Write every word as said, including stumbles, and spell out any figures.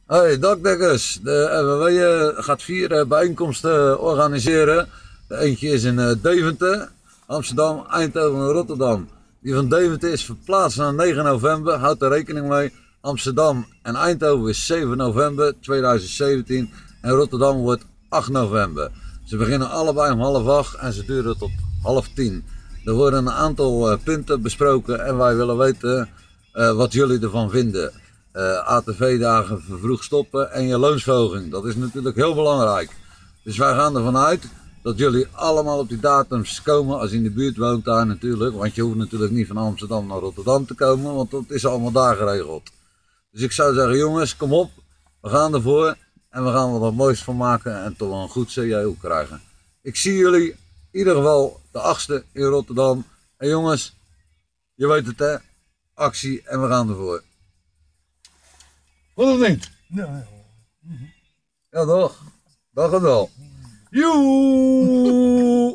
Hey, dakdekkers, de F N W eh, gaat vier eh, bijeenkomsten organiseren. De eentje is in eh, Deventer, Amsterdam, Eindhoven en Rotterdam. Die van Deventer is verplaatst naar negen november, houd er rekening mee. Amsterdam en Eindhoven is zeven november tweeduizend zeventien en Rotterdam wordt acht november. Ze beginnen allebei om half acht en ze duren tot half tien. Er worden een aantal uh, punten besproken en wij willen weten uh, wat jullie ervan vinden. Uh, A T V-dagen vervroegd stoppen en je loonsverhoging. Dat is natuurlijk heel belangrijk. Dus wij gaan ervan uit dat jullie allemaal op die datums komen als je in de buurt woont daar natuurlijk. Want je hoeft natuurlijk niet van Amsterdam naar Rotterdam te komen, want dat is allemaal daar geregeld. Dus ik zou zeggen, jongens, kom op. We gaan ervoor en we gaan er wat moois van maken en toch een goed C J O krijgen. Ik zie jullie in ieder geval de achtste in Rotterdam. En jongens, je weet het hè, actie en we gaan ervoor. Wat of niet? Ja, Ja toch? Dat gaat wel. Joe!